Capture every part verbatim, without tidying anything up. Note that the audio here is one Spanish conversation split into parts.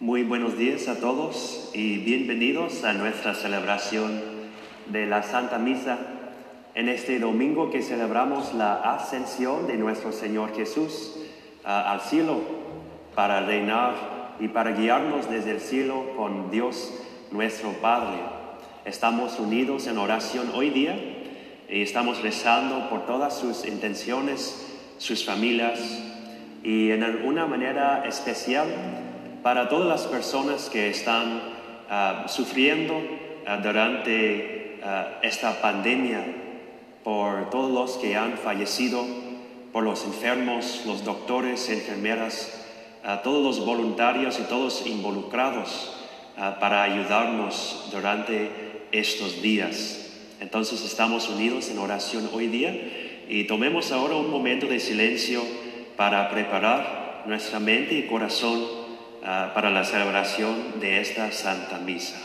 Muy buenos días a todos y bienvenidos a nuestra celebración de la Santa Misa en este domingo que celebramos la ascensión de nuestro Señor Jesús uh, al cielo para reinar y para guiarnos desde el cielo con Dios nuestro Padre. Estamos unidos en oración hoy día y estamos rezando por todas sus intenciones, sus familias y en una manera especial para todas las personas que están uh, sufriendo uh, durante uh, esta pandemia, por todos los que han fallecido, por los enfermos, los doctores, enfermeras, uh, todos los voluntarios y todos involucrados uh, para ayudarnos durante estos días. Entonces estamos unidos en oración hoy día y tomemos ahora un momento de silencio para preparar nuestra mente y corazón Uh, para la celebración de esta Santa Misa.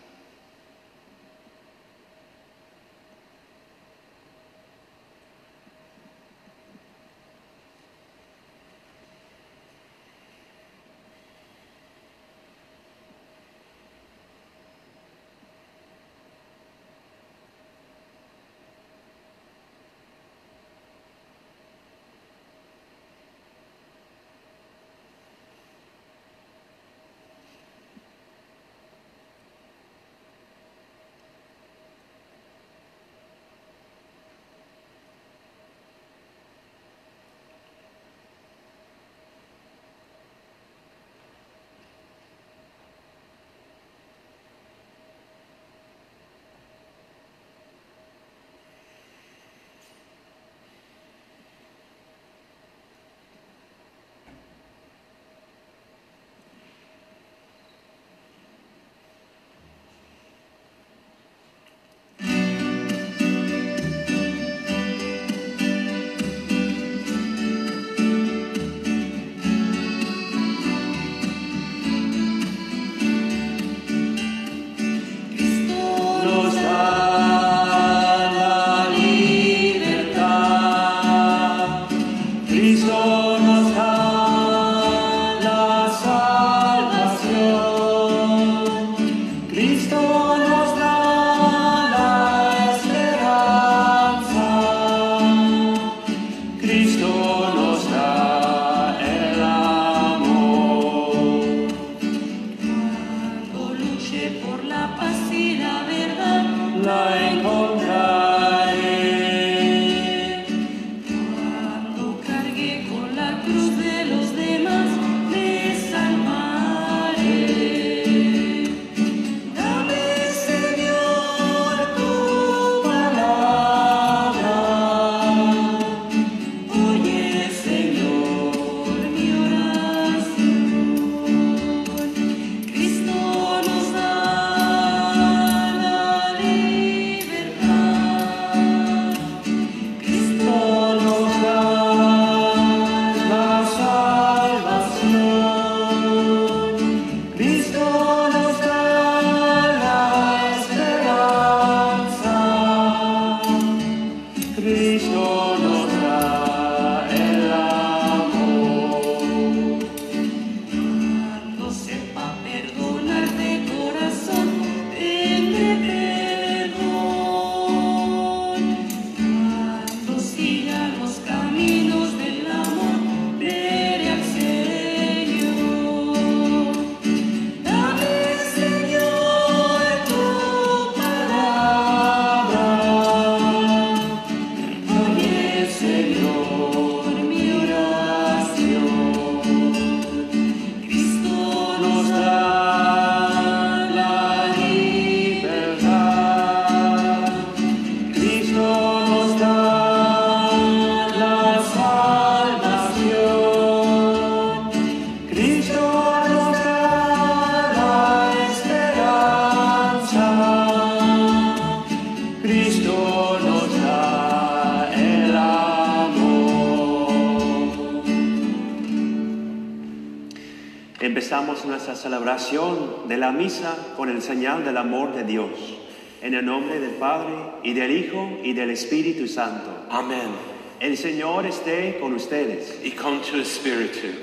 Empezamos nuestra celebración de la misa con el señal del amor de Dios. En el nombre del Padre, y del Hijo, y del Espíritu Santo. Amen. El Señor esté con ustedes. Y con tu espíritu.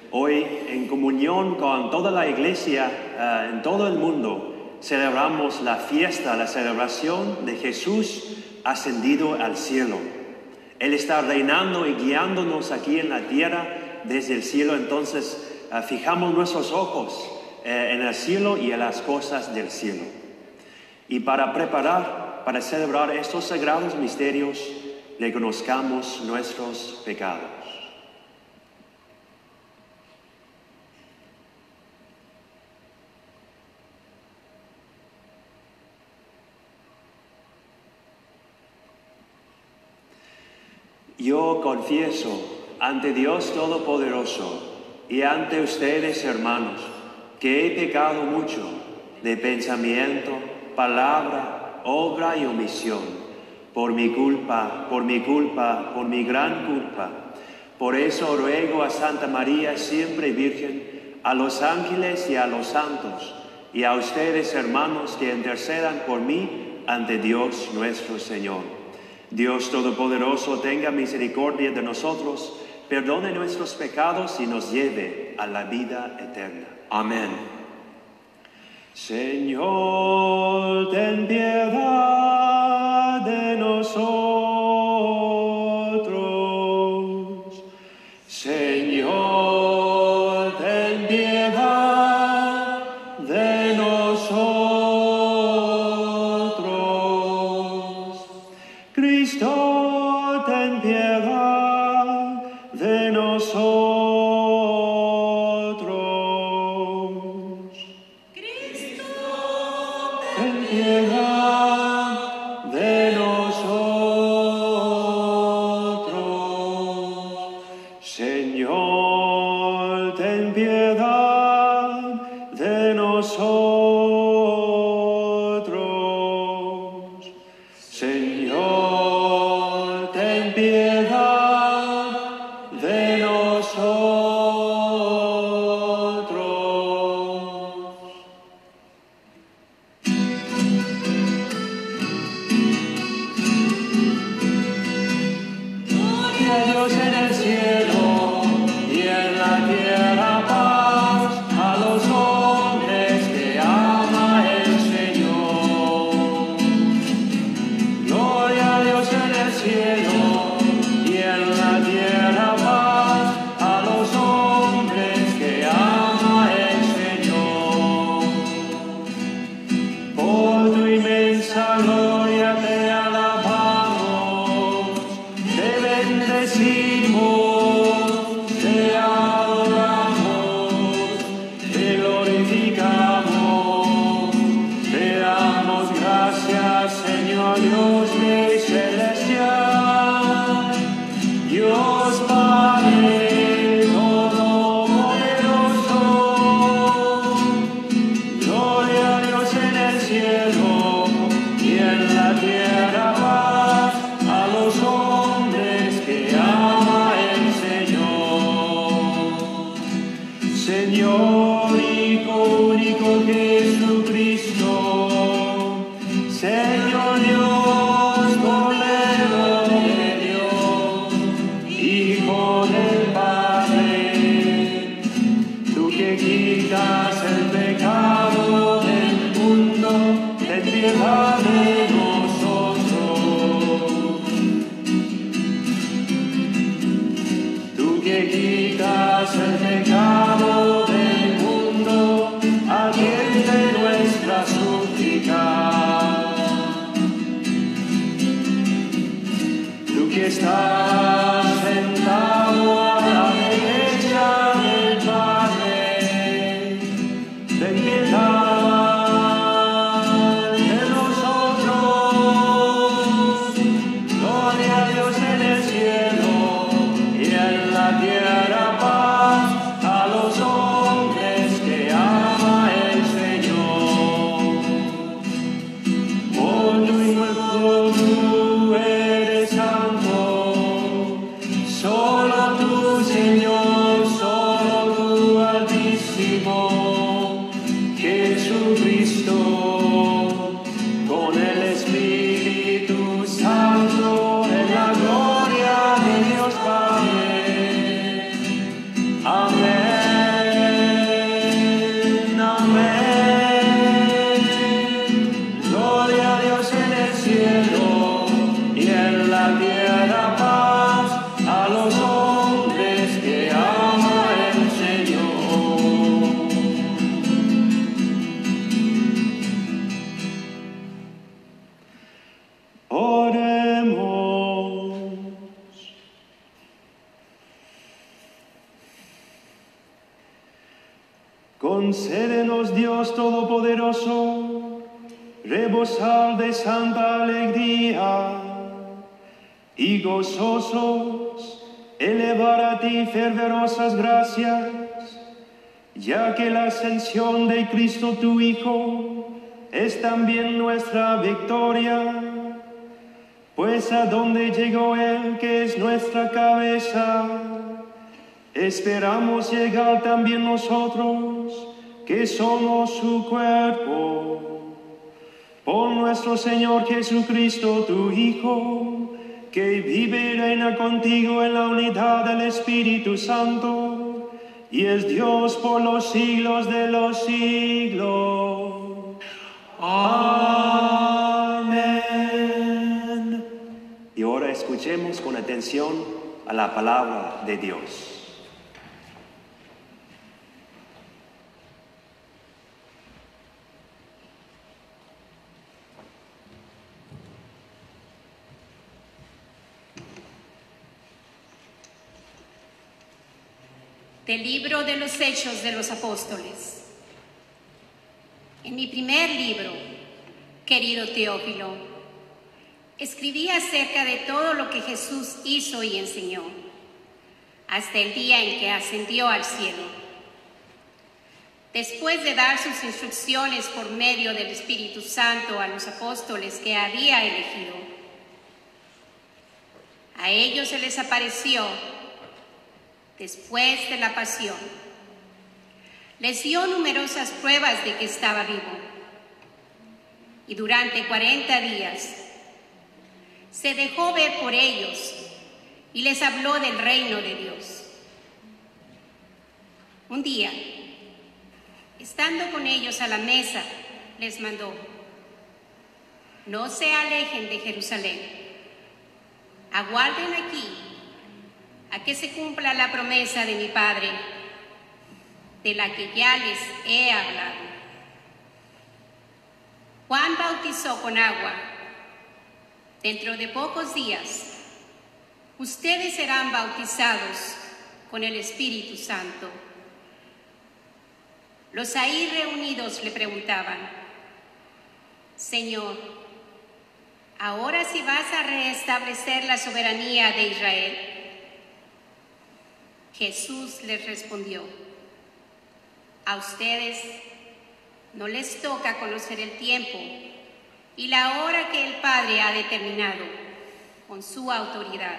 Hoy, en comunión con toda la iglesia uh, en todo el mundo, celebramos la fiesta, la celebración de Jesús ascendido al cielo. Él está reinando y guiándonos aquí en la tierra desde el cielo, entonces uh, fijamos nuestros ojos uh, en el cielo y en las cosas del cielo. Y para preparar, para celebrar estos sagrados misterios, reconozcamos nuestros pecados. Yo confieso ante Dios Todopoderoso y ante ustedes, hermanos, que he pecado mucho de pensamiento, palabra, obra y omisión, por mi culpa, por mi culpa, por mi gran culpa. Por eso ruego a Santa María, siempre Virgen, a los ángeles y a los santos, y a ustedes, hermanos, que intercedan por mí ante Dios nuestro Señor. Dios Todopoderoso tenga misericordia de nosotros, perdone nuestros pecados y nos lleve a la vida eterna. Amén. Señor, ten piedad de nosotros. Señor, ten piedad de nosotros. Cristo, ten piedad de nosotros. Cristo, ten piedad de nosotros. Señor, ten piedad de nosotros. Señor, ten piedad de nosotros. Gloria a Dios en el cielo y en la tierra paz a los hombres que ama el Señor. Gloria a Dios en el cielo y en la tierra paz a los hombres que ama el Señor. Por tu inmensa gloria te alabamos, te bendecimos, te adoramos, te glorificamos, te damos gracias, Señor Dios Rey celestial, Dios Padre Todopoderoso. Gloria a Dios en el cielo y en la tierra paz a los hombres que ama el Señor. Señor, Hijo único Jesucristo, Señor Dios, Cordero de Dios, Hijo del Padre, tú que quitas el pecado del mundo, ten piedad de nosotros. Tú que quitas el pecado del mundo, atiende nuestra súplica. Tú que estás sentado a la derecha del Padre, ten piedad de nosotros. Gloria a Dios en el cielo y en la tierra paz a los hombres que ama el Señor. Por tu inmortal tú eres santo, solo tú, Señor, solo tú, Altísimo, Jesucristo, con el Espíritu Santo, en la gloria de Dios Padre. Amén. Concédenos, Dios Todopoderoso, rebosar de santa alegría y gozosos elevar a ti fervorosas gracias, ya que la ascensión de Cristo tu Hijo es también nuestra victoria, pues a donde llegó Él, que es nuestra cabeza, esperamos llegar también nosotros, que somos su cuerpo. Por nuestro Señor Jesucristo, tu Hijo, que vive y reina contigo en la unidad del Espíritu Santo, y es Dios por los siglos de los siglos. Amén. Y ahora escuchemos con atención a la palabra de Dios. Del libro de los Hechos de los Apóstoles. En mi primer libro, querido Teófilo, escribí acerca de todo lo que Jesús hizo y enseñó, hasta el día en que ascendió al cielo. Después de dar sus instrucciones por medio del Espíritu Santo a los apóstoles que había elegido, a ellos se les apareció después de la pasión. Les dio numerosas pruebas de que estaba vivo. Y durante cuarenta días se dejó ver por ellos y les habló del reino de Dios. Un día, estando con ellos a la mesa, les mandó: no se alejen de Jerusalén, aguarden aquí a que se cumpla la promesa de mi Padre, de la que ya les he hablado. Juan bautizó con agua. Dentro de pocos días, ustedes serán bautizados con el Espíritu Santo. Los ahí reunidos le preguntaban: Señor, ¿ahora sí vas a restablecer la soberanía de Israel? Jesús les respondió: a ustedes no les toca conocer el tiempo y la hora que el Padre ha determinado con su autoridad.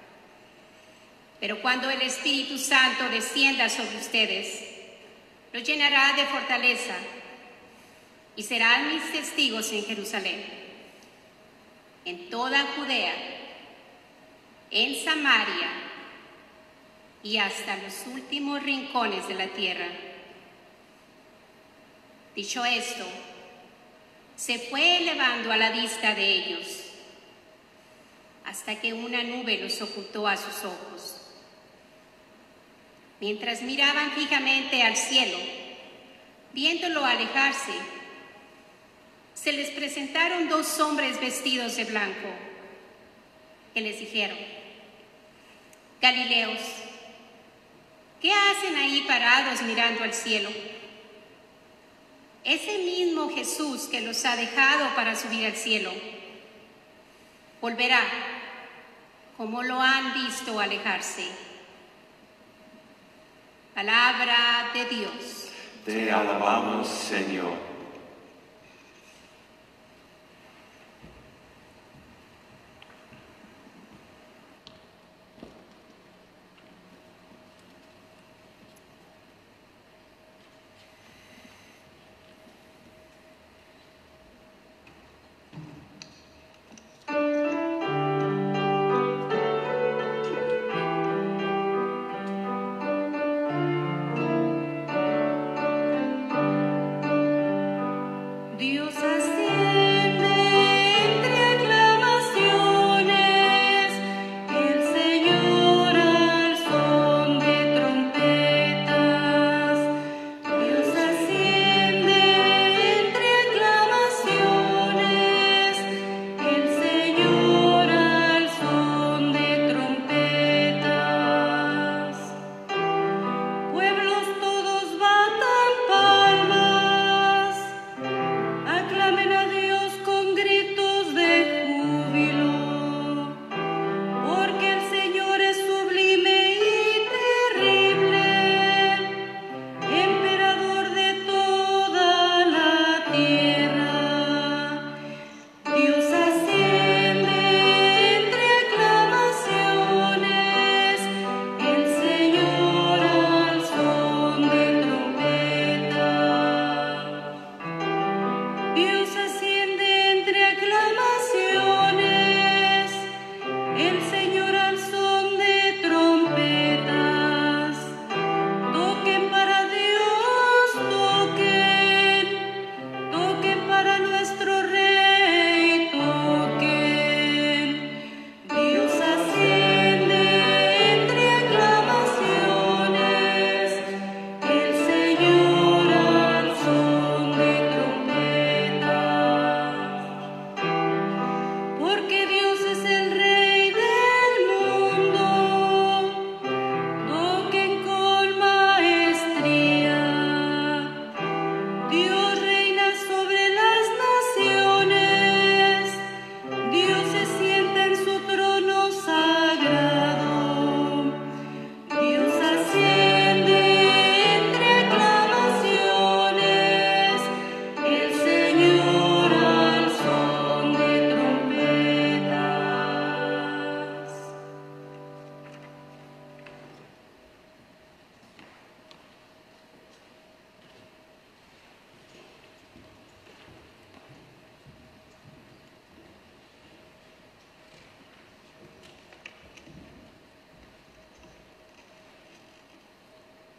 Pero cuando el Espíritu Santo descienda sobre ustedes, los llenará de fortaleza y serán mis testigos en Jerusalén, en toda Judea, en Samaria y hasta los últimos rincones de la tierra. Dicho esto, se fue elevando a la vista de ellos, hasta que una nube los ocultó a sus ojos. Mientras miraban fijamente al cielo, viéndolo alejarse, se les presentaron dos hombres vestidos de blanco, que les dijeron: Galileos, ¿qué hacen ahí parados mirando al cielo? Ese mismo Jesús que los ha dejado para subir al cielo, volverá como lo han visto alejarse. Palabra de Dios. Te alabamos, Señor.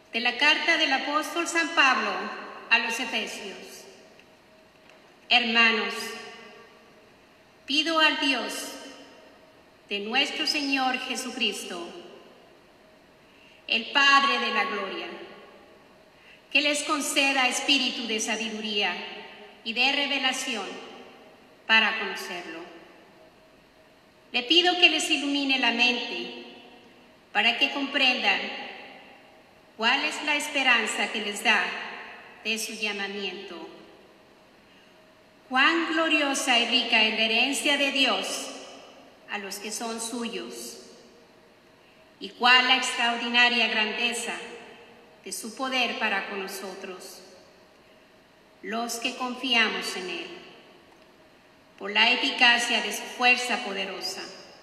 De la carta del apóstol San Pablo a los Efesios. Hermanos, pido al Dios de nuestro Señor Jesucristo, el Padre de la gloria, que les conceda espíritu de sabiduría y de revelación para conocerlo. Le pido que les ilumine la mente para que comprendan cuál es la esperanza que les da de su llamamiento. Cuán gloriosa y rica es la herencia de Dios a los que son suyos, y cuál la extraordinaria grandeza de su poder para con nosotros, los que confiamos en Él, por la eficacia de su fuerza poderosa.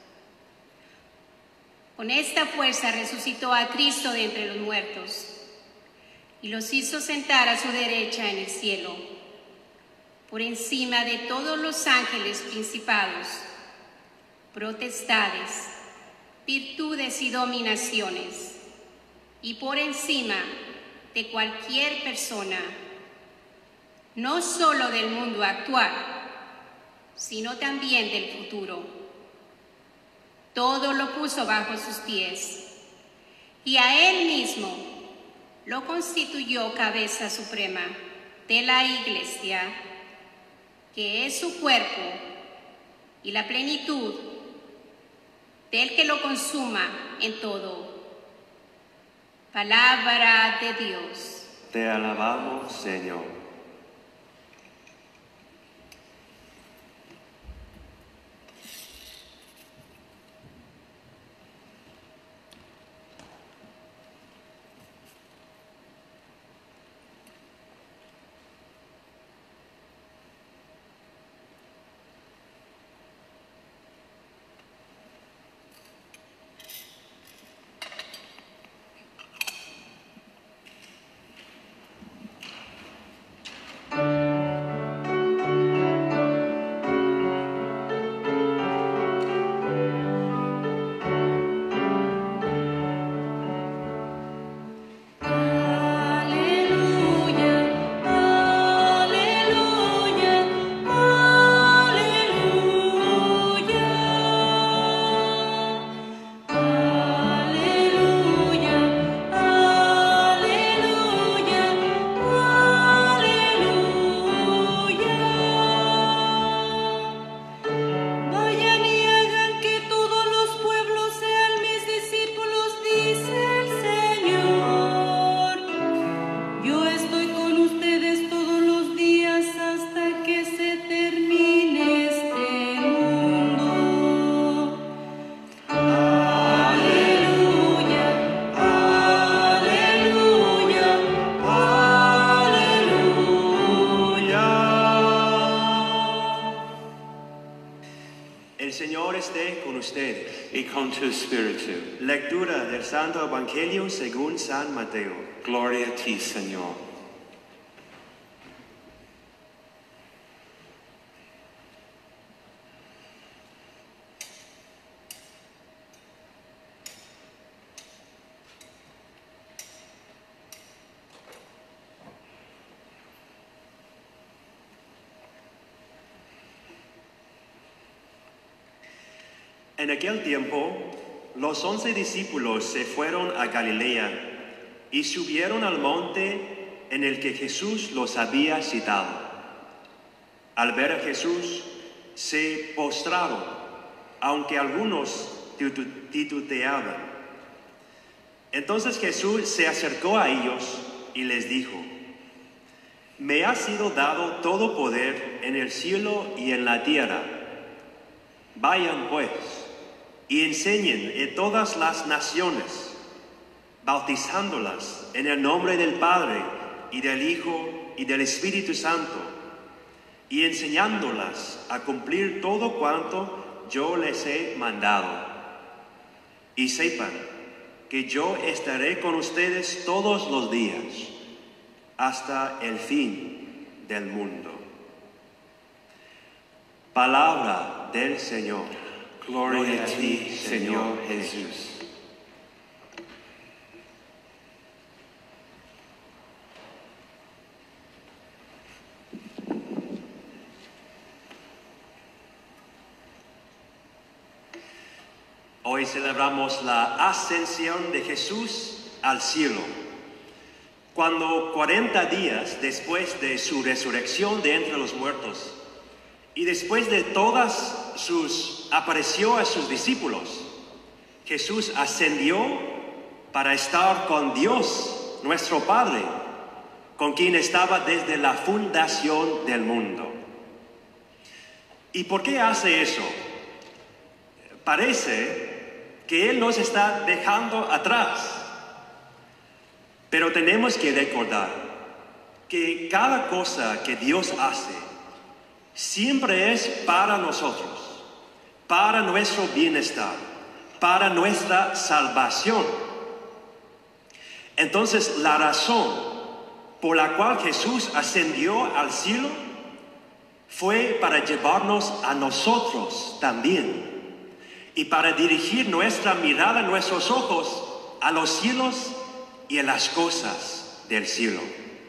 Con esta fuerza resucitó a Cristo de entre los muertos y los hizo sentar a su derecha en el cielo, por encima de todos los ángeles principados, potestades, virtudes y dominaciones, y por encima de cualquier persona, no solo del mundo actual, sino también del futuro. Todo lo puso bajo sus pies, y a Él mismo lo constituyó cabeza suprema de la Iglesia, que es su cuerpo y la plenitud del que lo consuma en todo. Palabra de Dios. Te alabamos, Señor. Y con tu espíritu. Lectura del Santo Evangelio según San Mateo. Gloria a ti, Señor. En aquel tiempo, los once discípulos se fueron a Galilea y subieron al monte en el que Jesús los había citado. Al ver a Jesús, se postraron, aunque algunos titubeaban. Entonces Jesús se acercó a ellos y les dijo: Me ha sido dado todo poder en el cielo y en la tierra. Vayan pues y enseñen en todas las naciones, bautizándolas en el nombre del Padre y del Hijo y del Espíritu Santo, y enseñándolas a cumplir todo cuanto yo les he mandado. Y sepan que yo estaré con ustedes todos los días, hasta el fin del mundo. Palabra del Señor. Gloria a ti, Señor Jesús. Hoy celebramos la ascensión de Jesús al cielo. Cuando cuarenta días después de su resurrección de entre los muertos y después de todas sus apariciones a sus discípulos, Jesús ascendió para estar con Dios, nuestro Padre, con quien estaba desde la fundación del mundo. ¿Y por qué hace eso? Parece que Él nos está dejando atrás. Pero tenemos que recordar que cada cosa que Dios hace siempre es para nosotros, para nuestro bienestar, para nuestra salvación. Entonces, la razón por la cual Jesús ascendió al cielo fue para llevarnos a nosotros también y para dirigir nuestra mirada, nuestros ojos a los cielos y a las cosas del cielo.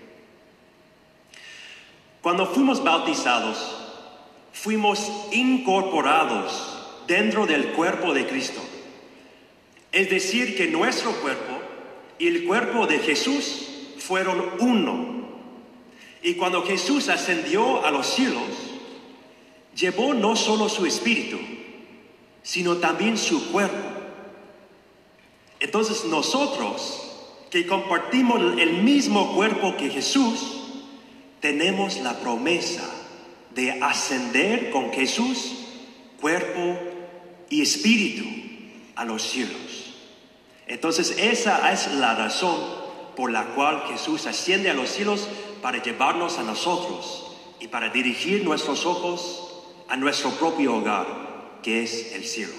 Cuando fuimos bautizados, fuimos incorporados dentro del cuerpo de Cristo. Es decir, que nuestro cuerpo y el cuerpo de Jesús fueron uno. Y cuando Jesús ascendió a los cielos, llevó no solo su espíritu, sino también su cuerpo. Entonces nosotros, que compartimos el mismo cuerpo que Jesús, tenemos la promesa de ascender con Jesús, cuerpo y espíritu, a los cielos. Entonces esa es la razón por la cual Jesús asciende a los cielos, para llevarnos a nosotros y para dirigir nuestros ojos a nuestro propio hogar, que es el cielo.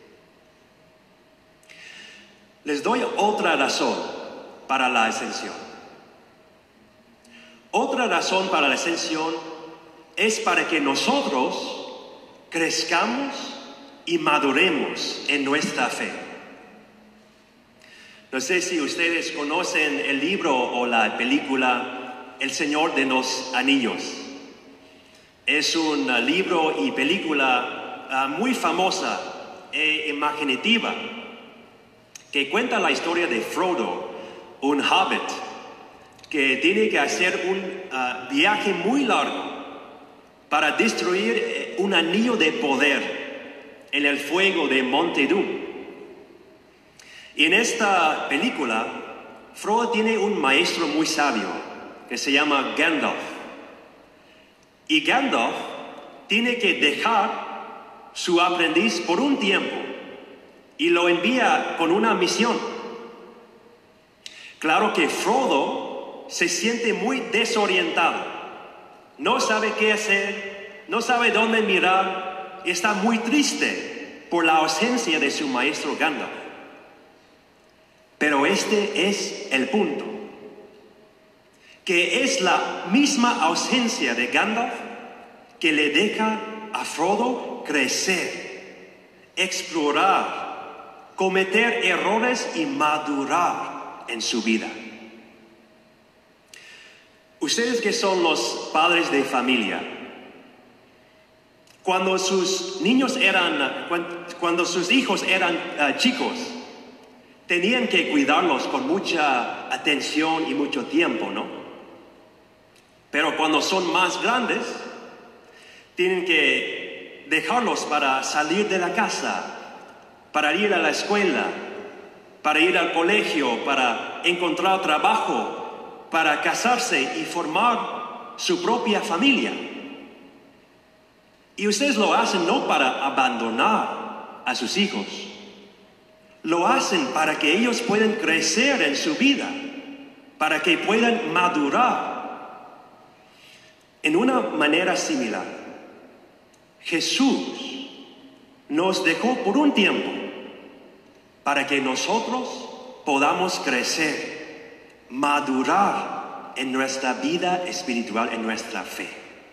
Les doy otra razón para la ascensión. Otra razón para la ascensión es para que nosotros crezcamos y maduremos en nuestra fe. No sé si ustedes conocen el libro o la película El Señor de los Anillos. Es un uh, libro y película uh, muy famosa e imaginativa que cuenta la historia de Frodo, un hobbit que tiene que hacer un uh, viaje muy largo para destruir un anillo de poder en el fuego de Monte Doom. Y en esta película, Frodo tiene un maestro muy sabio que se llama Gandalf. Y Gandalf tiene que dejar su aprendiz por un tiempo y lo envía con una misión. Claro que Frodo se siente muy desorientado, no sabe qué hacer, no sabe dónde mirar y está muy triste por la ausencia de su maestro Gandalf. Pero este es el punto, que es la misma ausencia de Gandalf que le deja a Frodo crecer, explorar, cometer errores y madurar en su vida. Ustedes que son los padres de familia, cuando sus niños eran, cuando sus hijos eran uh, chicos, tenían que cuidarlos con mucha atención y mucho tiempo, ¿no? Pero cuando son más grandes, tienen que dejarlos para salir de la casa, para ir a la escuela, para ir al colegio, para encontrar trabajo, para casarse y formar su propia familia. Y ustedes lo hacen no para abandonar a sus hijos, lo hacen para que ellos puedan crecer en su vida, para que puedan madurar. En una manera similar, Jesús nos dejó por un tiempo para que nosotros podamos crecer, madurar en nuestra vida espiritual, en nuestra fe.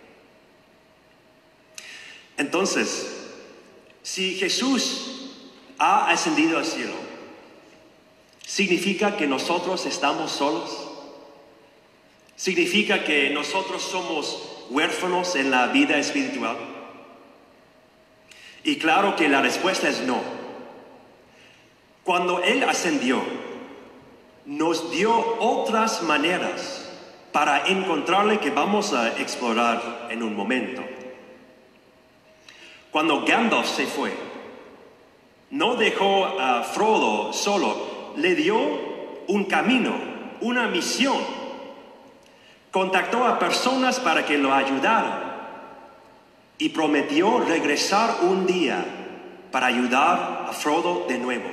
Entonces, si Jesús ha ascendido al cielo, ¿significa que nosotros estamos solos? ¿Significa que nosotros somos huérfanos en la vida espiritual? Y claro que la respuesta es no. Cuando Él ascendió, nos dio otras maneras para encontrarle que vamos a explorar en un momento. Cuando Gandalf se fue, no dejó a Frodo solo, le dio un camino, una misión. Contactó a personas para que lo ayudaran y prometió regresar un día para ayudar a Frodo de nuevo.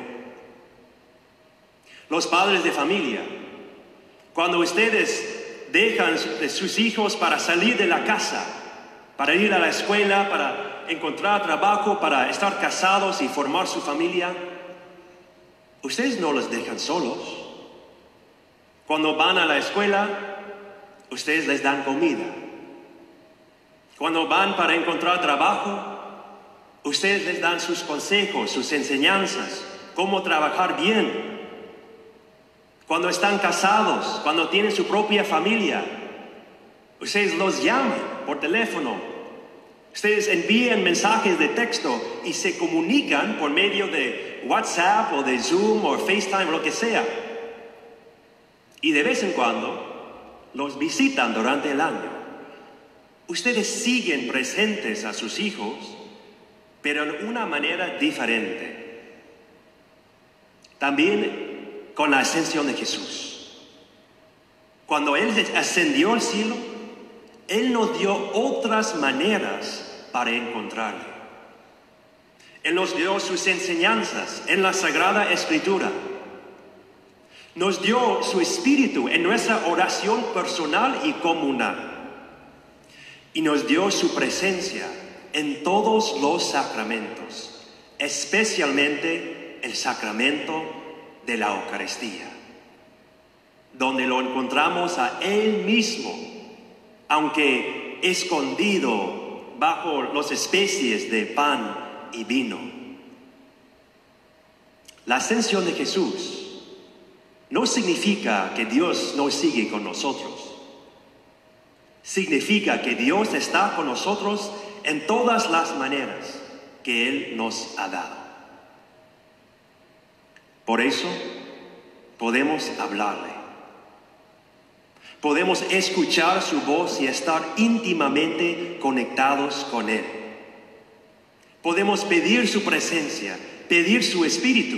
Los padres de familia, cuando ustedes dejan a sus hijos para salir de la casa, para ir a la escuela, para encontrar trabajo, para estar casados y formar su familia, ustedes no los dejan solos. Cuando van a la escuela, ustedes les dan comida. Cuando van para encontrar trabajo, ustedes les dan sus consejos, sus enseñanzas, cómo trabajar bien. Cuando están casados, cuando tienen su propia familia, ustedes los llaman por teléfono. Ustedes envían mensajes de texto y se comunican por medio de WhatsApp o de Zoom o FaceTime o lo que sea. Y de vez en cuando los visitan durante el año. Ustedes siguen presentes a sus hijos, pero en una manera diferente. También con la ascensión de Jesús. Cuando Él ascendió al cielo, Él nos dio otras maneras para encontrarle. Él nos dio sus enseñanzas en la Sagrada Escritura. Nos dio su Espíritu en nuestra oración personal y comunal. Y nos dio su presencia en todos los sacramentos, especialmente el sacramento de la Eucaristía, donde lo encontramos a Él mismo, aunque escondido bajo las especies de pan y vino. La ascensión de Jesús no significa que Dios no sigue con nosotros. Significa que Dios está con nosotros en todas las maneras que Él nos ha dado. Por eso podemos hablarle. Podemos escuchar su voz y estar íntimamente conectados con Él. Podemos pedir su presencia, pedir su Espíritu.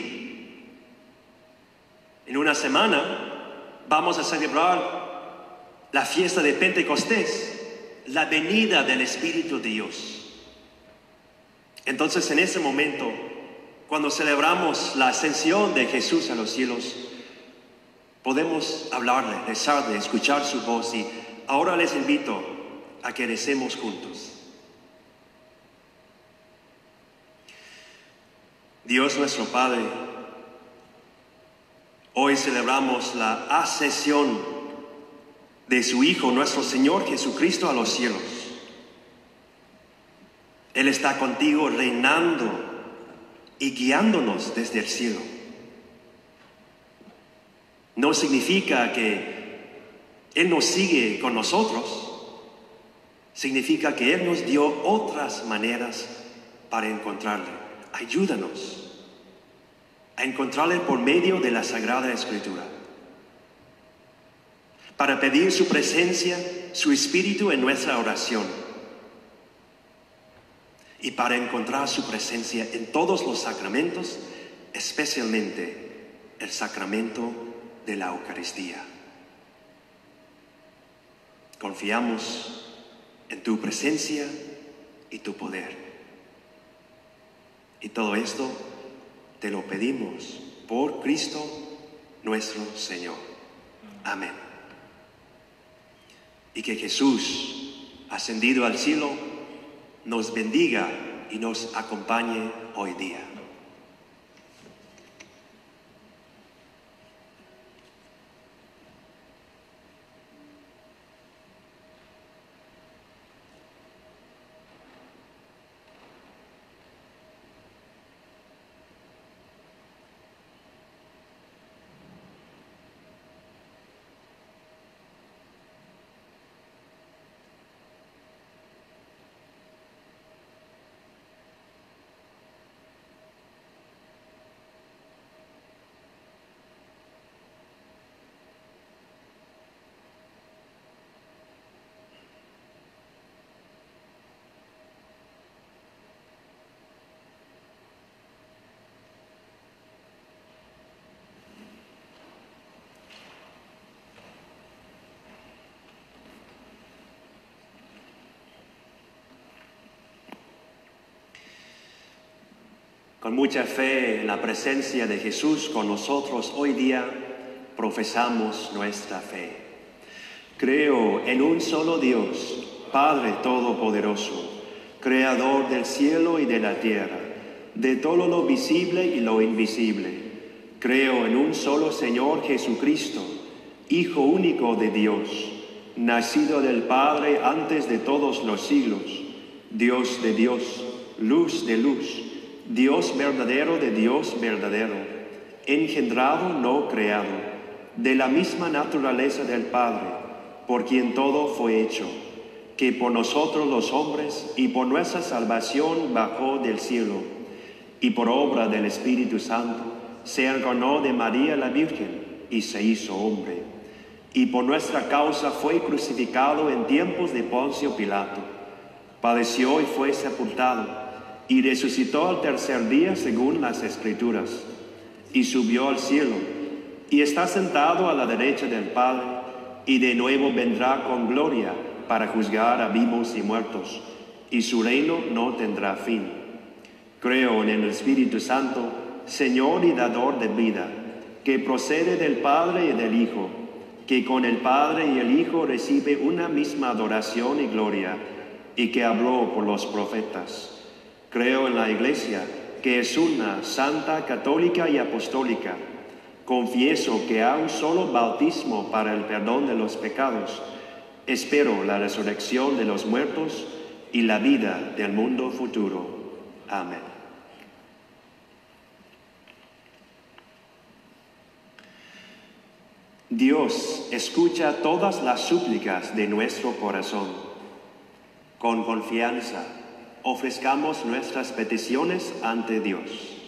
En una semana vamos a celebrar la fiesta de Pentecostés, la venida del Espíritu de Dios. Entonces, en ese momento, cuando celebramos la ascensión de Jesús a los cielos, podemos hablarle, rezarle, escuchar su voz. Y ahora les invito a que recemos juntos. Dios nuestro Padre, hoy celebramos la ascensión de su Hijo, nuestro Señor Jesucristo, a los cielos. Él está contigo reinando y guiándonos desde el cielo. No significa que Él nos sigue con nosotros, significa que Él nos dio otras maneras para encontrarle. Ayúdanos a encontrarle por medio de la Sagrada Escritura, para pedir su presencia, su Espíritu en nuestra oración, y para encontrar su presencia en todos los sacramentos, especialmente el sacramento de la Eucaristía. Confiamos en tu presencia y tu poder. Y todo esto te lo pedimos por Cristo nuestro Señor. Amén. Y que Jesús, ascendido al cielo, nos bendiga y nos acompañe hoy día. Con mucha fe en la presencia de Jesús con nosotros hoy día, profesamos nuestra fe. Creo en un solo Dios, Padre Todopoderoso, Creador del cielo y de la tierra, de todo lo visible y lo invisible. Creo en un solo Señor Jesucristo, Hijo único de Dios, nacido del Padre antes de todos los siglos, Dios de Dios, luz de luz, Dios verdadero de Dios verdadero, engendrado, no creado, de la misma naturaleza del Padre, por quien todo fue hecho, que por nosotros los hombres y por nuestra salvación bajó del cielo, y por obra del Espíritu Santo se encarnó de María la Virgen y se hizo hombre, y por nuestra causa fue crucificado en tiempos de Poncio Pilato, padeció y fue sepultado, y resucitó al tercer día según las Escrituras, y subió al cielo, y está sentado a la derecha del Padre, y de nuevo vendrá con gloria para juzgar a vivos y muertos, y su reino no tendrá fin. Creo en el Espíritu Santo, Señor y dador de vida, que procede del Padre y del Hijo, que con el Padre y el Hijo recibe una misma adoración y gloria, y que habló por los profetas. Creo en la Iglesia, que es una, santa, católica y apostólica. Confieso que hay un solo bautismo para el perdón de los pecados. Espero la resurrección de los muertos y la vida del mundo futuro. Amén. Dios escucha todas las súplicas de nuestro corazón. Con confianza, ofrezcamos nuestras peticiones ante Dios.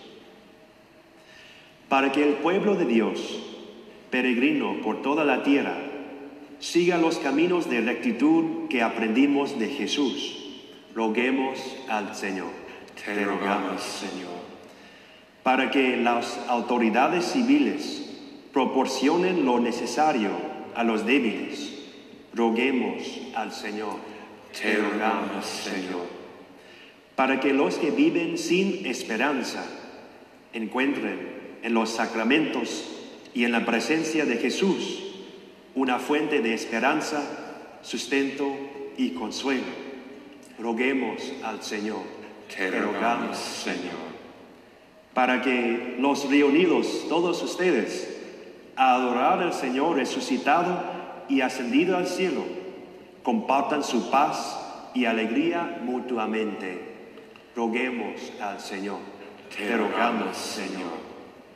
Para que el pueblo de Dios, peregrino por toda la tierra, siga los caminos de rectitud que aprendimos de Jesús, roguemos al Señor. Te rogamos, Señor. Para que las autoridades civiles proporcionen lo necesario a los débiles, roguemos al Señor. Te rogamos, Señor. Para que los que viven sin esperanza encuentren en los sacramentos y en la presencia de Jesús una fuente de esperanza, sustento y consuelo. Roguemos al Señor. Te rogamos, Señor. Para que los reunidos, todos ustedes, a adorar al Señor resucitado y ascendido al cielo, compartan su paz y alegría mutuamente. Roguemos al Señor. Te rogamos, Señor.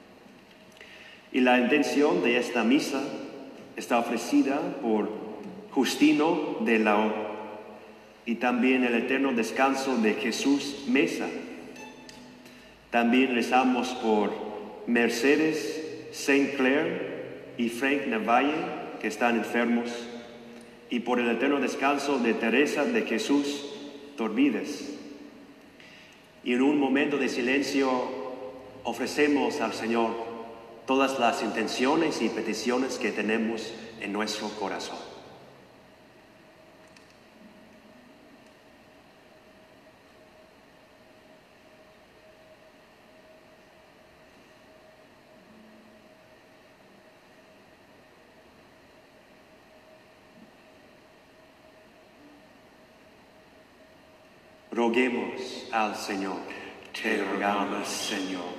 Y la intención de esta misa está ofrecida por Justino de la O y también el eterno descanso de Jesús Mesa. También rezamos por Mercedes Saint Clair y Frank Navalle, que están enfermos, y por el eterno descanso de Teresa de Jesús Torvides. Y en un momento de silencio ofrecemos al Señor todas las intenciones y peticiones que tenemos en nuestro corazón. Roguemos al Señor. Te rogamos, Señor.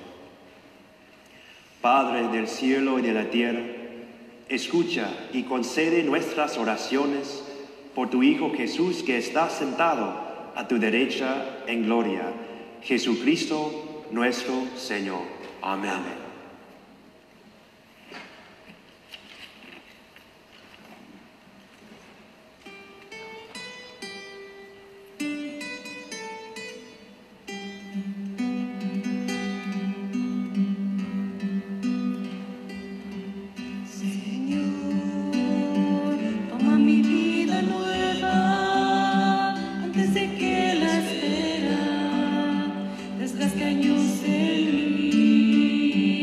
Padre del cielo y de la tierra, escucha y concede nuestras oraciones por tu Hijo Jesús, que está sentado a tu derecha en gloria, Jesucristo nuestro Señor. Amén. Amén. Años en mí.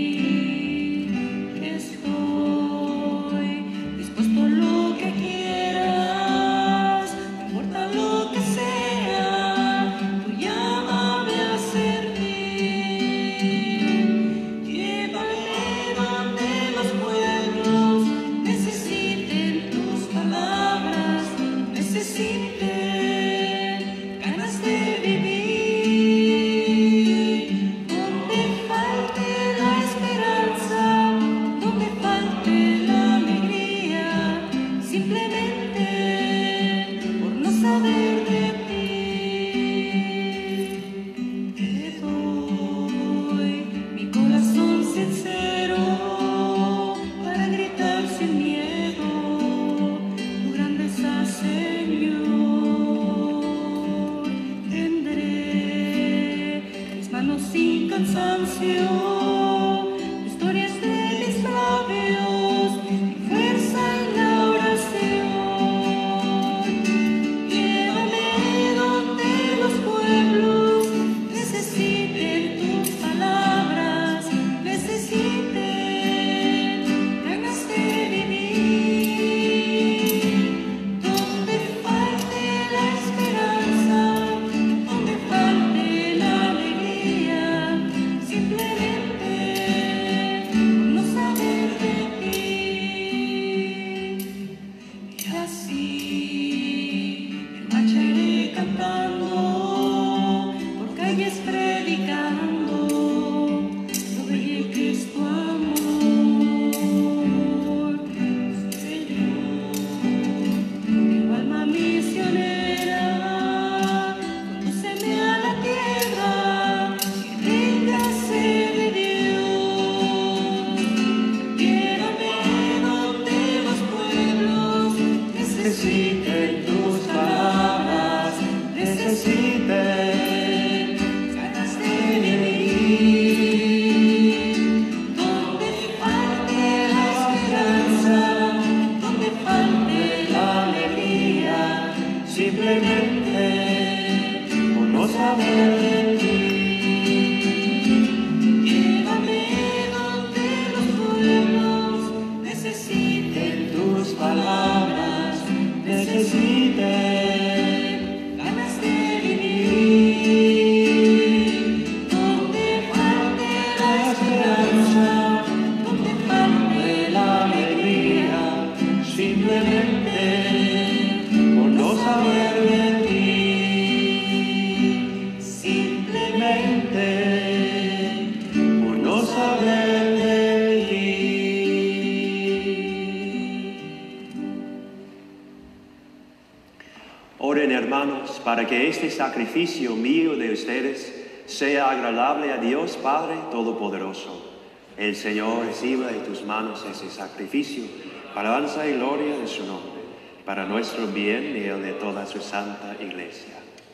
Recuerden, hermanos, para que este sacrificio mío de ustedes sea agradable a Dios Padre Todopoderoso. El Señor reciba de tus manos ese sacrificio, para alabanza y gloria de su nombre, para nuestro bien y el de toda su santa Iglesia.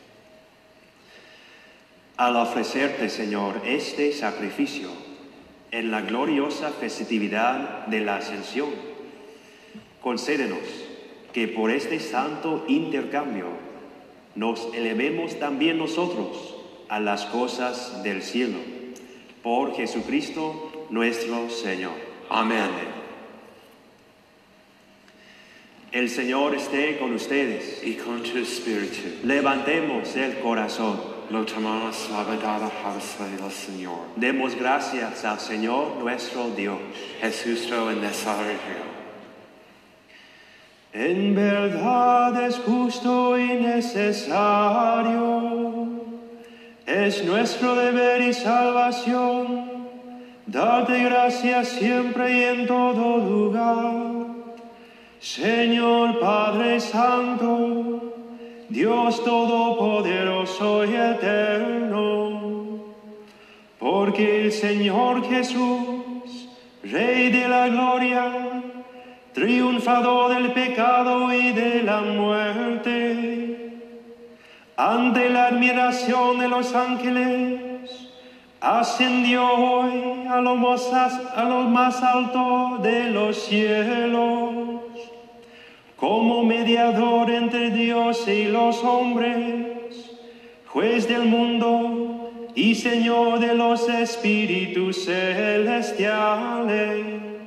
Al ofrecerte, Señor, este sacrificio en la gloriosa festividad de la Ascensión, concédenos que por este santo intercambio nos elevemos también nosotros a las cosas del cielo. Por Jesucristo nuestro Señor. Amén. El Señor esté con ustedes. Y con tu espíritu. Levantemos el corazón. Lo tomamos la verdad del Señor. Demos gracias al Señor nuestro Dios. Es justo y necesario. En verdad es justo y necesario, es nuestro deber y salvación, darte gracias siempre y en todo lugar. Señor Padre Santo, Dios Todopoderoso y Eterno, porque el Señor Jesús, Rey de la Gloria, triunfador del pecado y de la muerte, ante la admiración de los ángeles, ascendió hoy a lo más, a lo más alto de los cielos, como mediador entre Dios y los hombres, juez del mundo y Señor de los espíritus celestiales.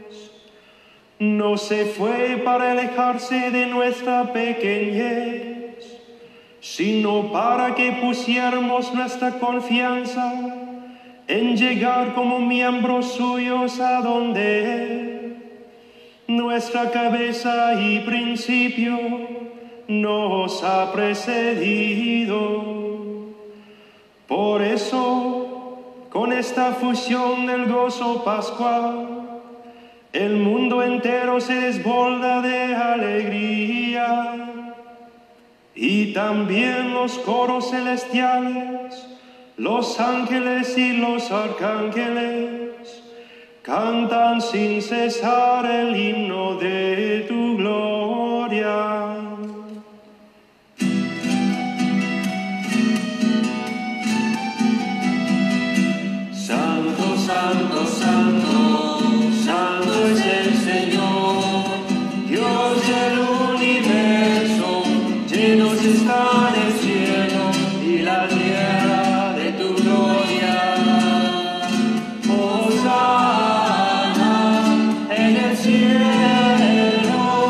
No se fue para alejarse de nuestra pequeñez, sino para que pusiéramos nuestra confianza en llegar como miembros suyos a donde Él, nuestra cabeza y principio, nos ha precedido. Por eso, con esta fusión del gozo pascual, el mundo entero se desborda de alegría, y también los coros celestiales, los ángeles y los arcángeles, cantan sin cesar el himno de tu gloria. Santo, santo, santo, santo es el Señor, Dios del universo, llenos está el cielo y la tierra de tu gloria. Hosana en el cielo,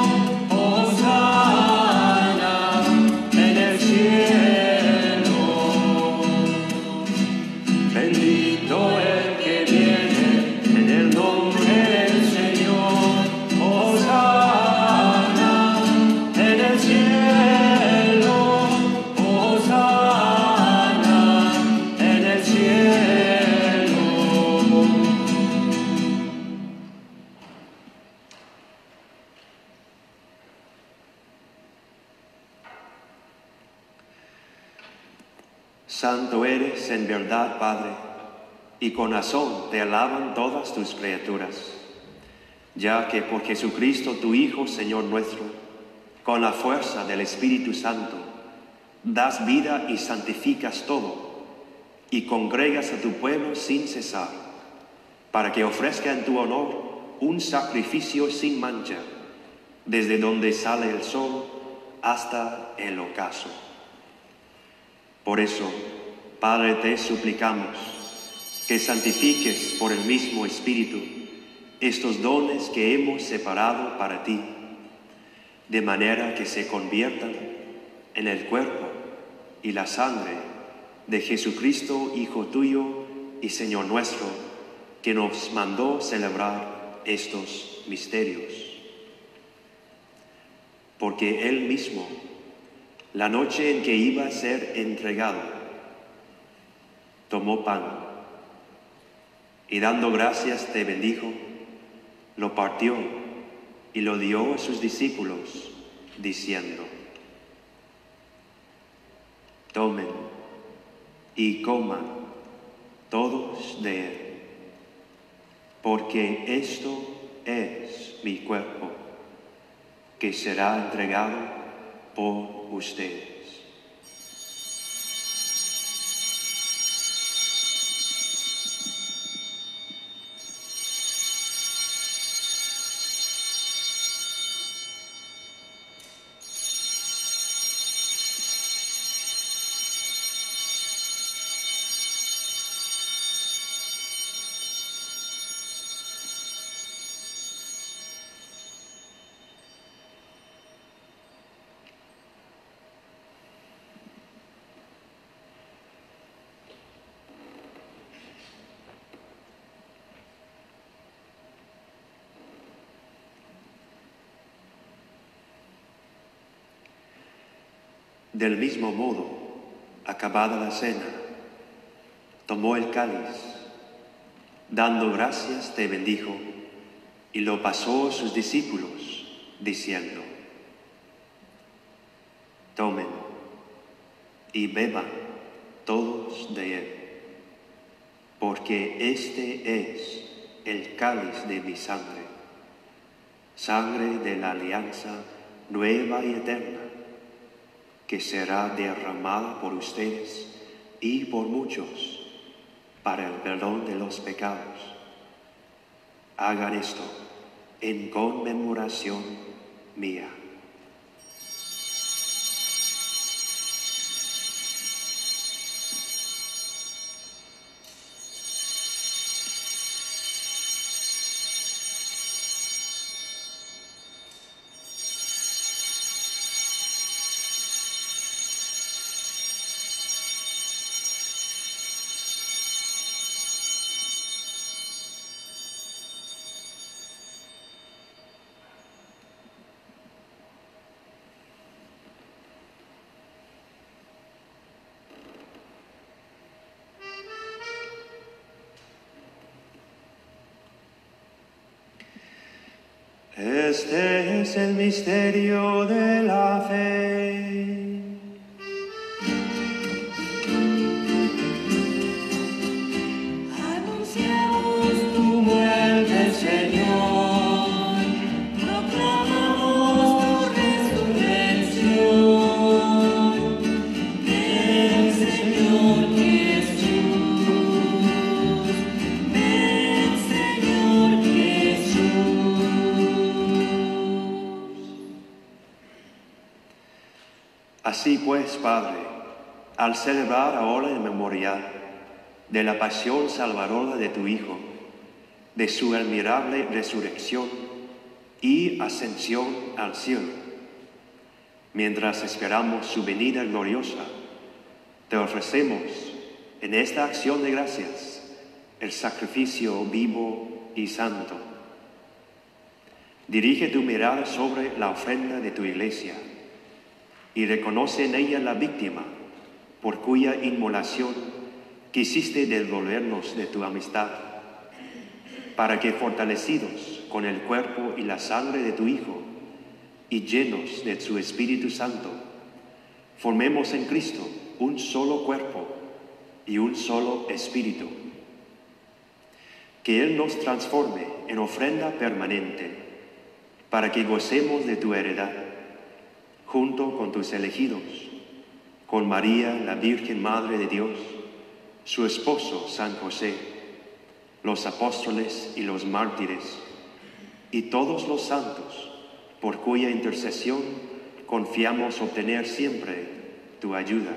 hosana en el cielo. Bendito el que viene en el nombre del Señor, hosana en el cielo, hosana en el cielo. Santo eres en verdad, Padre, y con razón te alaban todas tus criaturas, ya que por Jesucristo tu Hijo, Señor nuestro, con la fuerza del Espíritu Santo, das vida y santificas todo, y congregas a tu pueblo sin cesar, para que ofrezca en tu honor un sacrificio sin mancha, desde donde sale el sol hasta el ocaso. Por eso, Padre, te suplicamos que santifiques por el mismo Espíritu estos dones que hemos separado para ti, de manera que se conviertan en el cuerpo y la sangre de Jesucristo, Hijo tuyo y Señor nuestro, que nos mandó celebrar estos misterios. Porque Él mismo, la noche en que iba a ser entregado, tomó pan y dando gracias te bendijo, lo partió y lo dio a sus discípulos, diciendo: Tomen y coman todos de él, porque esto es mi cuerpo, que será entregado por ustedes. Del mismo modo, acabada la cena, tomó el cáliz, dando gracias, te bendijo, y lo pasó a sus discípulos, diciendo: tomen y beban todos de él, porque este es el cáliz de mi sangre, sangre de la alianza nueva y eterna, que será derramada por ustedes y por muchos para el perdón de los pecados. Hagan esto en conmemoración mía. Este es el misterio de la fe. Anunciamos tu muerte, Señor, proclamamos tu resurrección. Ven, Señor Jesús, ven, Señor Jesús. Así pues, Padre, al celebrar ahora el memorial de la pasión salvadora de tu Hijo, de su admirable resurrección y ascensión al cielo, mientras esperamos su venida gloriosa, te ofrecemos en esta acción de gracias el sacrificio vivo y santo. Dirige tu mirada sobre la ofrenda de tu iglesia y reconoce en ella la víctima por cuya inmolación quisiste devolvernos de tu amistad, para que fortalecidos con el cuerpo y la sangre de tu Hijo y llenos de su Espíritu Santo, formemos en Cristo un solo cuerpo y un solo espíritu. Que Él nos transforme en ofrenda permanente, para que gocemos de tu heredad, junto con tus elegidos, con María, la Virgen Madre de Dios, su esposo San José, los apóstoles y los mártires, y todos los santos, por cuya intercesión confiamos obtener siempre tu ayuda.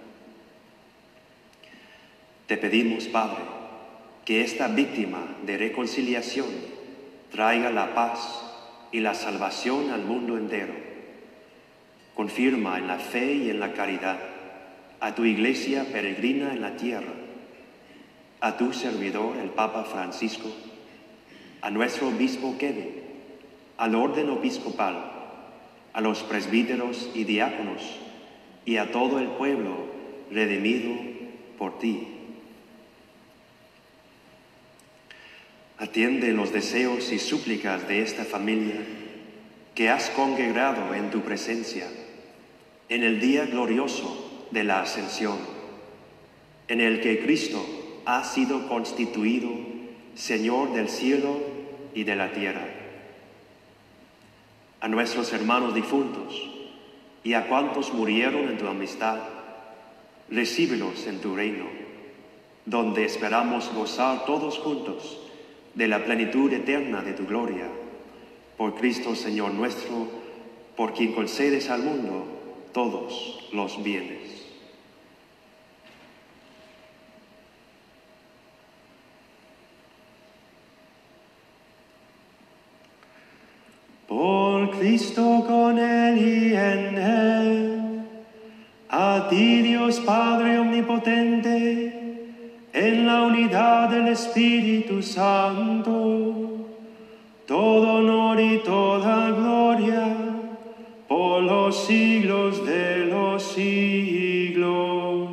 Te pedimos, Padre, que esta víctima de reconciliación traiga la paz y la salvación al mundo entero. Confirma en la fe y en la caridad a tu iglesia peregrina en la tierra, a tu servidor el Papa Francisco, a nuestro obispo Kevin, al orden episcopal, a los presbíteros y diáconos y a todo el pueblo redimido por ti. Atiende los deseos y súplicas de esta familia que has congregado en tu presencia en el día glorioso de la ascensión, en el que Cristo ha sido constituido Señor del cielo y de la tierra. A nuestros hermanos difuntos y a cuantos murieron en tu amistad, recíbelos en tu reino, donde esperamos gozar todos juntos de la plenitud eterna de tu gloria. Por Cristo Señor nuestro, por quien concedes al mundo todos los bienes. Por Cristo, con Él y en Él, a ti Dios Padre Omnipotente, en la unidad del Espíritu Santo, todo honor y toda gloria, por los siglos de los siglos.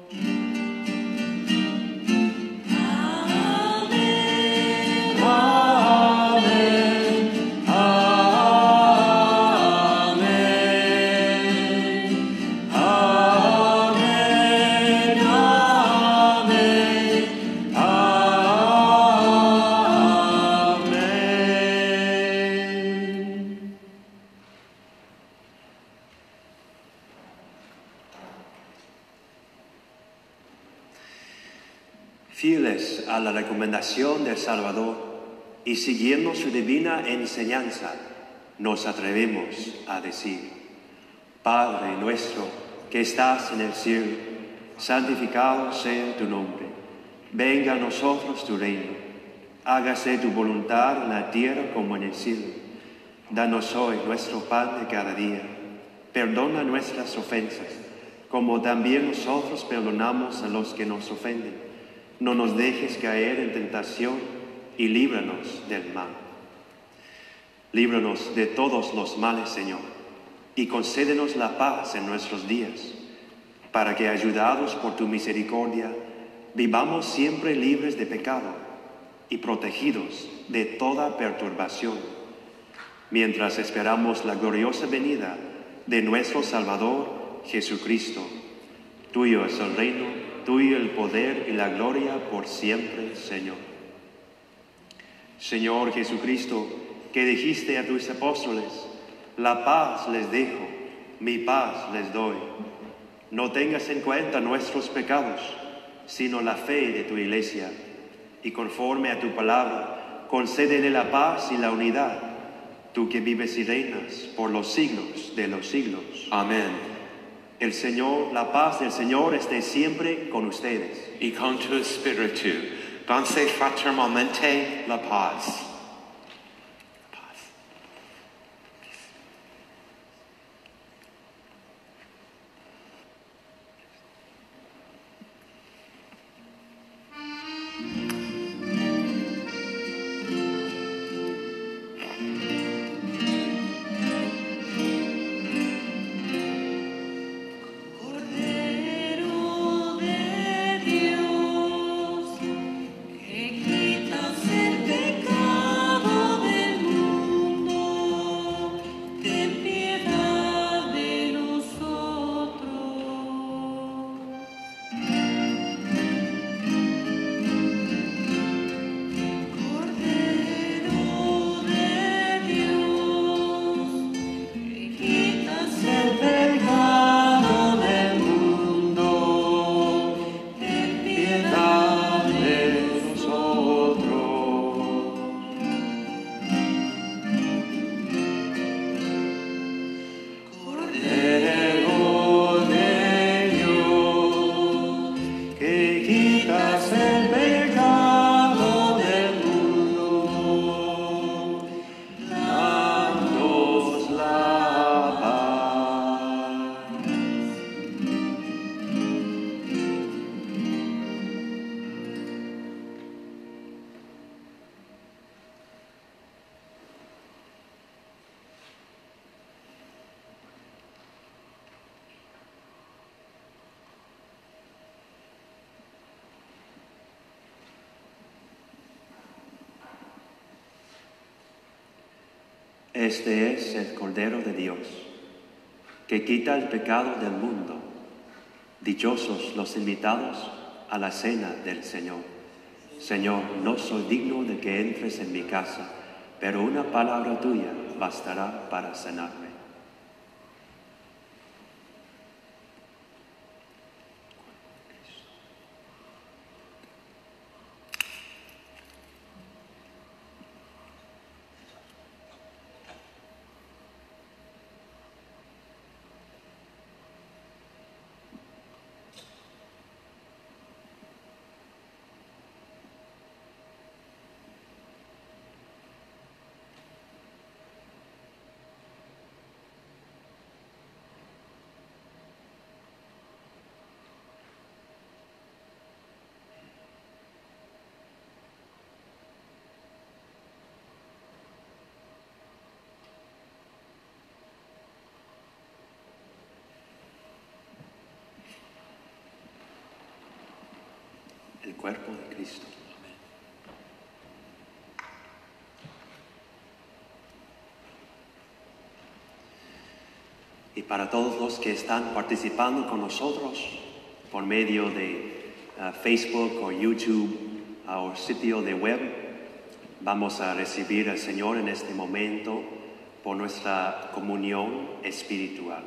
Fieles a la recomendación del Salvador y siguiendo su divina enseñanza, nos atrevemos a decir: Padre nuestro que estás en el cielo, santificado sea tu nombre. Venga a nosotros tu reino. Hágase tu voluntad en la tierra como en el cielo. Danos hoy nuestro pan de cada día. Perdona nuestras ofensas, como también nosotros perdonamos a los que nos ofenden. No nos dejes caer en tentación y líbranos del mal. Líbranos de todos los males, Señor, y concédenos la paz en nuestros días, para que, ayudados por tu misericordia, vivamos siempre libres de pecado y protegidos de toda perturbación, mientras esperamos la gloriosa venida de nuestro Salvador Jesucristo. Tuyo es el reino, tuyo el poder y la gloria por siempre, Señor. Señor Jesucristo, que dijiste a tus apóstoles: la paz les dejo, mi paz les doy. No tengas en cuenta nuestros pecados, sino la fe de tu iglesia, y conforme a tu palabra, concédele la paz y la unidad, tú que vives y reinas por los siglos de los siglos. Amén. El Señor, la paz del Señor esté siempre con ustedes. Y con tu espíritu. Danse fraternalmente la paz. Cordero de Dios, que quitas el pecado del mundo, ten piedad de nosotros. Cordero de Dios, que quitas el pecado del mundo, ten piedad de nosotros. Cordero de Dios, que quitas el pecado del mundo, danos la paz. Este es el Cordero de Dios, que quita el pecado del mundo. Dichosos los invitados a la cena del Señor. Señor, no soy digno de que entres en mi casa, pero una palabra tuya bastará para sanarme. El cuerpo de Cristo. Amén. Y para todos los que están participando con nosotros por medio de uh, Facebook o YouTube uh, o sitio de web, vamos a recibir al Señor en este momento por nuestra comunión espiritual.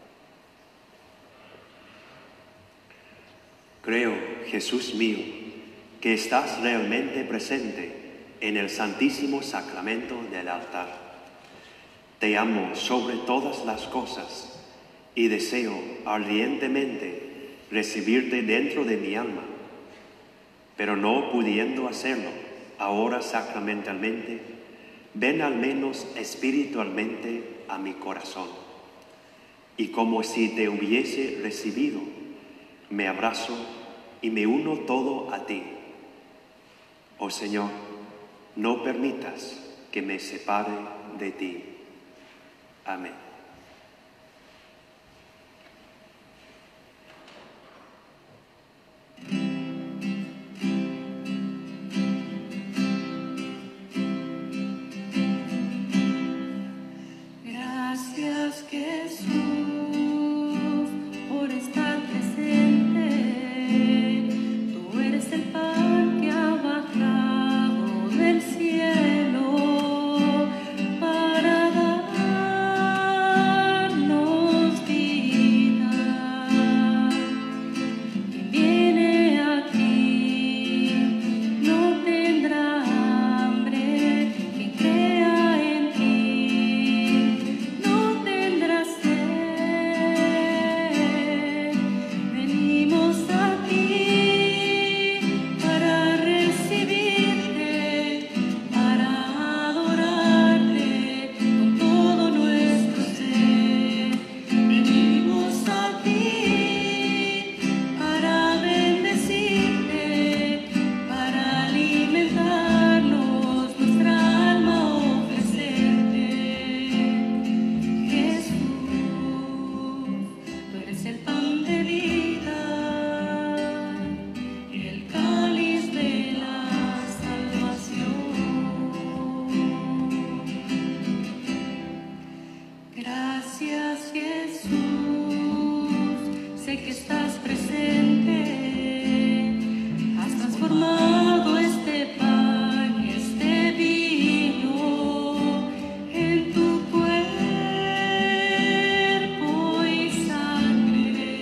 Creo, Jesús mío, que estás realmente presente en el santísimo sacramento del altar. Te amo sobre todas las cosas y deseo ardientemente recibirte dentro de mi alma, pero no pudiendo hacerlo ahora sacramentalmente, ven al menos espiritualmente a mi corazón. Y como si te hubiese recibido, me abrazo y me uno todo a ti. Oh Señor, no permitas que me separe de ti. Amén. Gracias, Jesús, por estar presente. Tú eres el pan que ha bajado del cielo para darnos vida. Quien viene a ti no tendrá hambre, quien crea en ti no tendrá sed. Venimos a ti para recibirte, para adorarte con todo nuestro ser. Venimos a ti para bendecirte, para alimentarnos, nuestra alma ofrecerte. Jesús, tú eres el pan de vida y el cáliz de la salvación. Gracias, Jesús, sé que estás presente, has transformado este pan y este vino en tu cuerpo y sangre.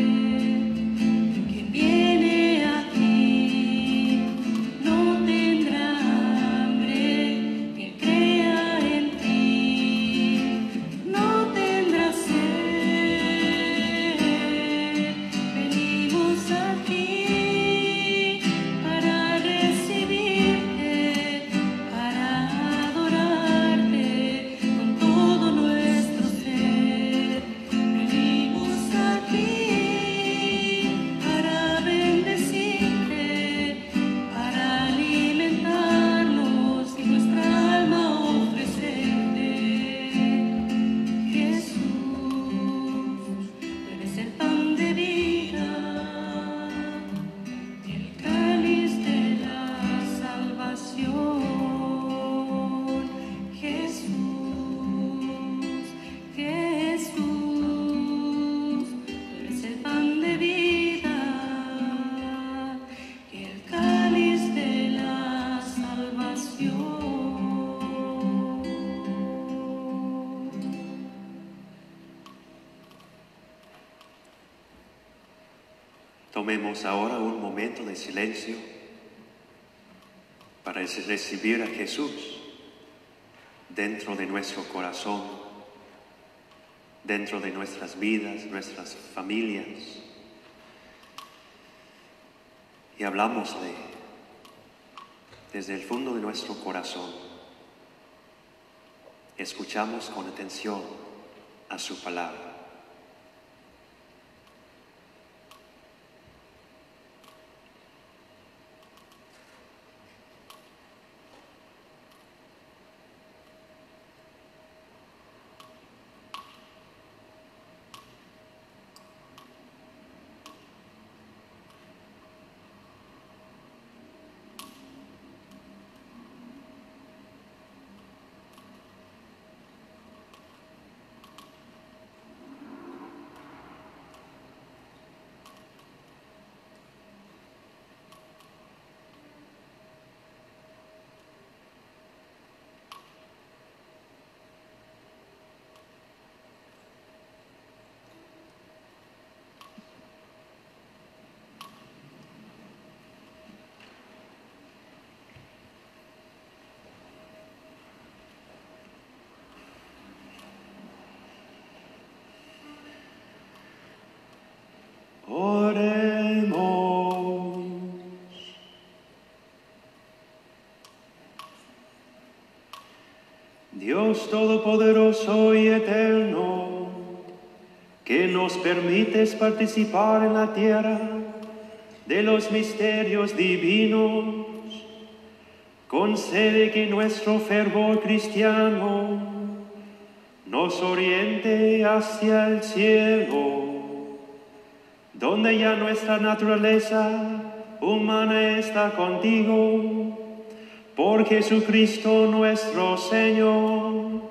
Quien viene a ti no tendrá hambre, quien crea en ti no tendrá sed. Venimos a Tomemos ahora un momento de silencio para recibir a Jesús dentro de nuestro corazón, dentro de nuestras vidas, nuestras familias. Y hablamosle desde el fondo de nuestro corazón. Escuchamos con atención a su palabra. Oremos. Dios Todopoderoso y Eterno, que nos permites participar en la tierra de los misterios divinos, concede que nuestro fervor cristiano nos oriente hacia el cielo, donde ya nuestra naturaleza humana está contigo, por Jesucristo nuestro Señor.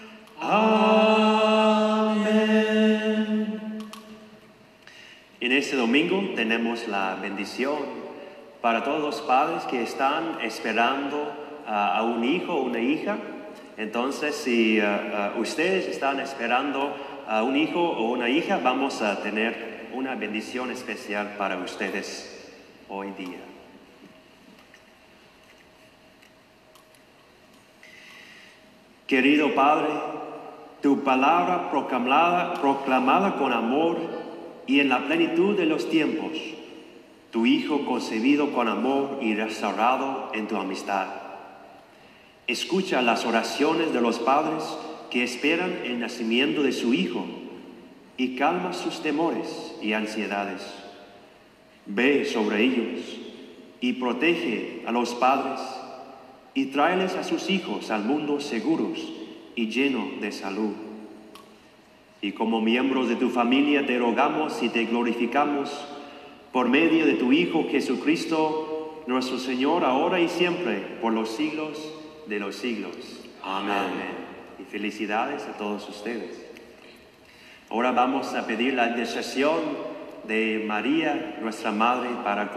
Amén. En este domingo tenemos la bendición para todos los padres que están esperando uh, a un hijo o una hija. Entonces, si uh, uh, ustedes están esperando a un hijo o una hija, vamos a tener una bendición especial para ustedes hoy día. Querido Padre, tu palabra proclamada, proclamada con amor y en la plenitud de los tiempos, tu Hijo concebido con amor y restaurado en tu amistad. Escucha las oraciones de los padres que esperan el nacimiento de su Hijo y calma sus temores y ansiedades. Ve sobre ellos y protege a los padres y tráeles a sus hijos al mundo seguros y llenos de salud. Y como miembros de tu familia te rogamos y te glorificamos por medio de tu Hijo Jesucristo, nuestro Señor, ahora y siempre, por los siglos de los siglos. Amén. Amén. Y felicidades a todos ustedes. Ahora vamos a pedir la intercesión de María, nuestra Madre, para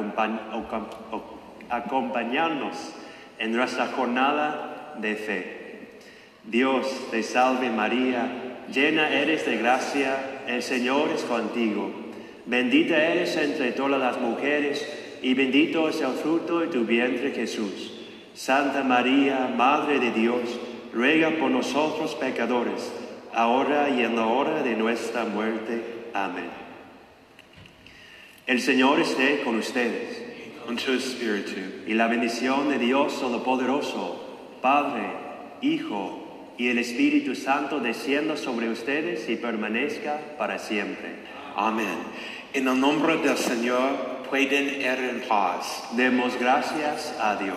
acompañarnos en nuestra jornada de fe. Dios te salve María, llena eres de gracia, el Señor es contigo. Bendita eres entre todas las mujeres y bendito es el fruto de tu vientre Jesús. Santa María, Madre de Dios, ruega por nosotros pecadores, ahora y en la hora de nuestra muerte. Amén. El Señor esté con ustedes. And to his spirit too. Y la bendición de Dios Todopoderoso, Padre, Hijo y el Espíritu Santo descienda sobre ustedes y permanezca para siempre. Amén. En el nombre del Señor pueden ir en paz. Demos gracias a Dios.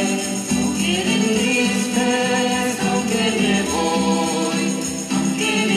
Aunque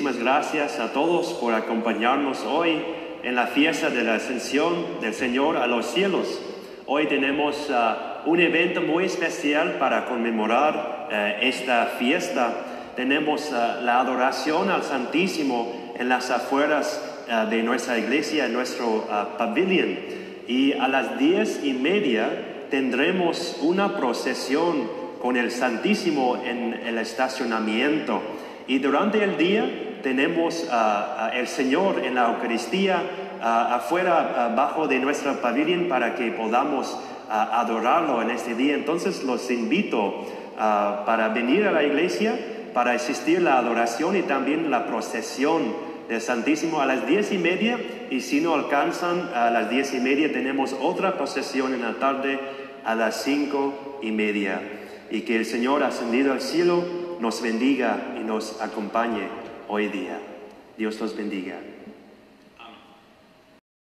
muchísimas gracias a todos por acompañarnos hoy en la fiesta de la ascensión del Señor a los cielos. Hoy tenemos uh, un evento muy especial para conmemorar uh, esta fiesta. Tenemos uh, la adoración al Santísimo en las afueras uh, de nuestra iglesia, en nuestro uh, pabellón. Y a las diez y media tendremos una procesión con el Santísimo en el estacionamiento. Y durante el día tenemos uh, uh, el Señor en la Eucaristía uh, afuera, uh, bajo de nuestro pabellón, para que podamos uh, adorarlo en este día. Entonces los invito uh, para venir a la iglesia, para asistir a la adoración y también la procesión del Santísimo a las diez y media. Y si no alcanzan a las diez y media, tenemos otra procesión en la tarde a las cinco y media. Y que el Señor ascendido al cielo nos bendiga y nos acompañe hoy día. Dios los bendiga.